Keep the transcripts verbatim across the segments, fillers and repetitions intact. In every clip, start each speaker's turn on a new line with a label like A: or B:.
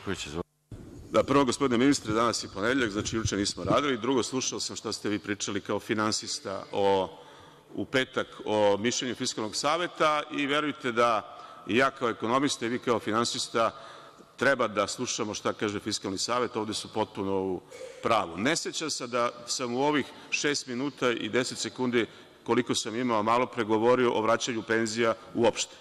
A: Da, prvo, gospodine ministre, danas je ponedeljak, znači juče nismo radili. Drugo, slušao sam šta ste vi pričali kao finansista u petak o mišljenju Fiskalnog saveta i verujte da i ja kao ekonomista i vi kao finansista treba da slušamo šta kaže Fiskalni savet, ovde su potpuno u pravu. Ne sećam se da sam u ovih šest minuta i deset sekundi koliko sam imao malo pre govorio o vraćanju penzija uopšte.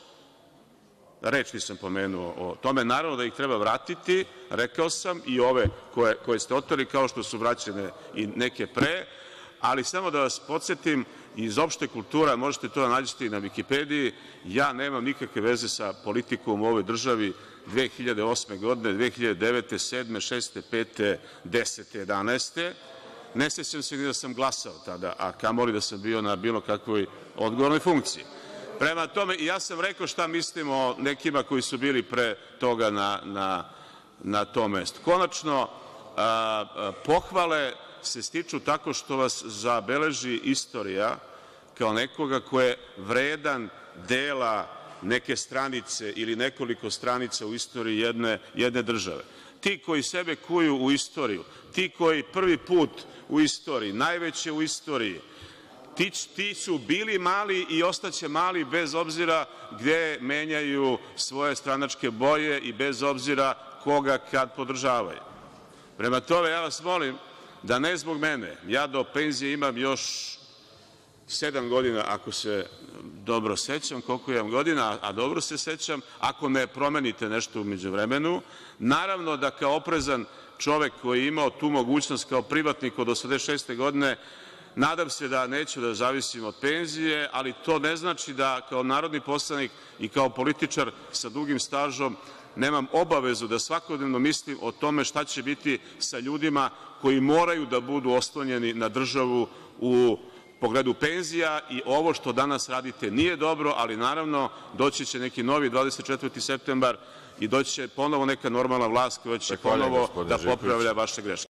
A: Reč nisam pomenuo o tome. Naravno da ih treba vratiti, rekao sam, i ove koje ste oteli, kao što su vraćene i neke pre, ali samo da vas podsetim, iz opšte kulture, možete to da nađete i na Vikipediji, ja nemam nikakve veze sa politikom u ovoj državi dve hiljade osme godine, dve hiljade devete, sedme, šeste, pete, desete, jedanaeste. Ne sećam se ni da sam glasao tada, a kamoli da sam bio na bilo kakvoj odgovornoj funkciji. Prema tome, ja sam rekao šta mislim o nekima koji su bili pre toga na tom mestu. Konačno, pohvale se stiču tako što vas zabeleži istorija kao nekoga ko je vredan dela neke stranice ili nekoliko stranica u istoriji jedne države. Ti koji sebe kuju u istoriju, ti koji prvi put u istoriji, najveće u istoriji, ti su bili mali i ostaće mali bez obzira gde menjaju svoje stranačke boje i bez obzira koga kad podržavaju. Prema tome, ja vas molim da ne zbog mene, ja do penzije imam još sedam godina, ako se dobro sećam, koliko imam godina, a dobro se sećam, ako ne promenite nešto u međuvremenu, naravno da kao oprezan čovek koji je imao tu mogućnost kao privatnik od osamdeset šeste godine, nadam se da neću da zavisim od penzije, ali to ne znači da kao narodni poslanik i kao političar sa dugim stažom nemam obavezu da svakodnevno mislim o tome šta će biti sa ljudima koji moraju da budu oslonjeni na državu u pogledu penzija i ovo što danas radite nije dobro, ali naravno doći će neki novi dvadeset četvrti septembar i doći će ponovo neka normalna vlast koja će ponovo da popravlja vaše greške.